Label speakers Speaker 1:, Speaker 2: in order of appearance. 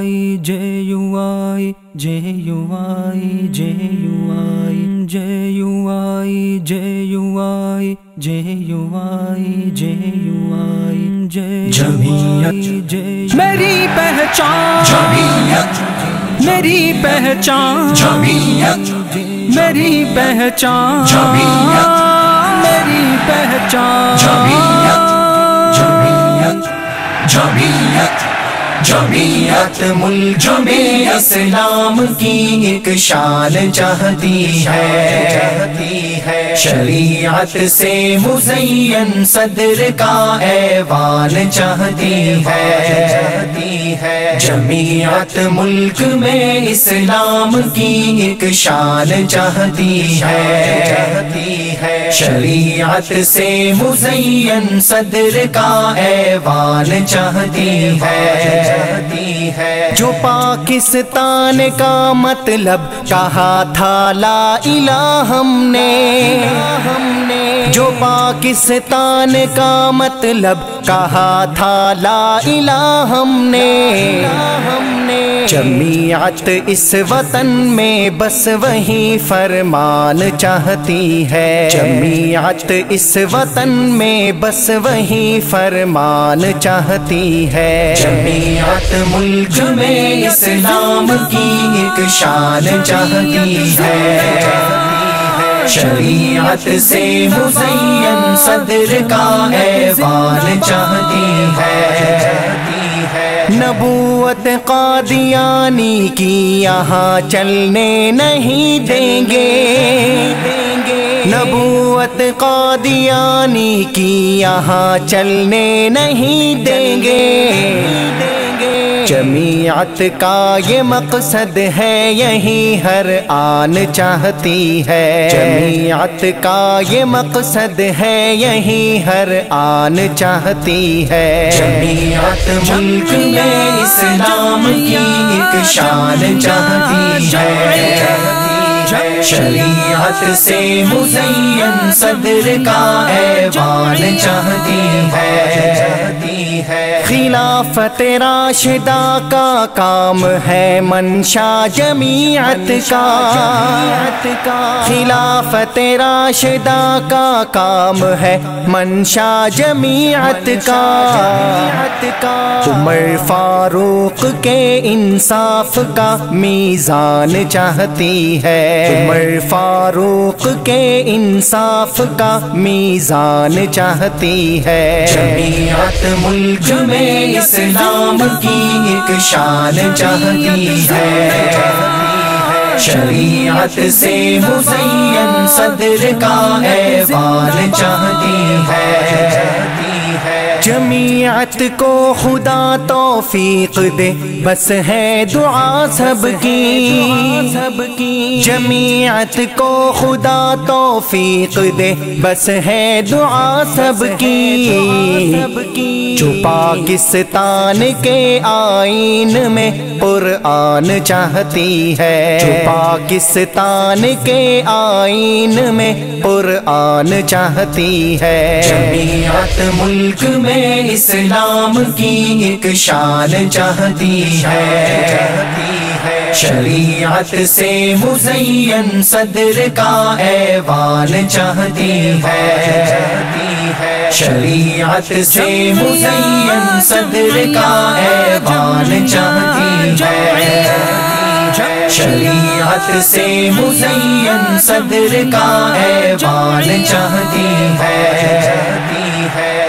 Speaker 1: J-U-I, J-U-I, J-U-I, J-U-I, J-U-I, J-U-I, J-U-I,
Speaker 2: جمعیت
Speaker 1: میری پہچان،
Speaker 2: جمعیت
Speaker 1: میری پہچان،
Speaker 2: جمعیت
Speaker 1: میری پہچان،
Speaker 2: جمعیت
Speaker 1: میری پہچان،
Speaker 2: جمعیت جمعیت جمعیت ملک میں اسلام کی ایک شان چاہتی ہے، شریعت سے مزین صدر کا ایوان چاہتی ہے، جمعیت ملک میں اسلام کی ایک شان چاہتی ہے، شریعت سے مزین صدر کا ایوان چاہتی ہے، جو پاکستان کا مطلب کہا تھا لا الہ ہم نے، جو پاکستان کا مطلب کہا تھا لا الہ ہم نے، جمعیت اس وطن میں بس وہی فرمان چاہتی ہے، جمعیت اس وطن میں بس وہی فرمان چاہتی ہے، جمعیت ملک میں اسلام کی ایک شان چاہتی ہے، شریعت سے مزین صدر کا ایوان چاہتی ہے، نبوت قادیانی کی یہاں چلنے نہیں دیں گے، نبوت قادیانی کی یہاں چلنے نہیں دیں گے، جمعیت کا یہ مقصد ہے یہی ہر آن چاہتی ہے، جمعیت کا یہ مقصد ہے یہی ہر آن چاہتی ہے، جمعیت ملک میں اسلام کی ایک شان چاہتی ہے، شریعت سے مزین صدر کا ایوان چاہتی ہے، خلافت راشدہ کا کام ہے منشا جمعیت کا، خلافت راشدہ کا کام ہے منشا جمعیت کا، عمر فاروق کے انصاف کا میزان چاہتی ہے، عمر فاروق کے انصاف کا میزان چاہتی ہے، جمعیت ملک میں اسلام کی ایک شان چاہتی ہے، شریعت سے مزین صدر کا ایوان چاہتی ہے، جمعیت کو خدا توفیق دے بس ہے دعا سب کی، جمعیت کو خدا توفیق دے بس ہے دعا سب کی، جو پاکستان کے آئین میں قرآن چاہتی ہے، جو پاکستان کے آئین میں قرآن چاہتی ہے، جمعیت ملک میں اسلام کی ایک شان چاہتی ہے، شریعت سے مزین صدر کا ایوان چاہتی ہے، شریعت سے مزین صدر کا ایوان چاہتی ہے، شریعت سے مزین صدر کا ایوان چاہتی ہے۔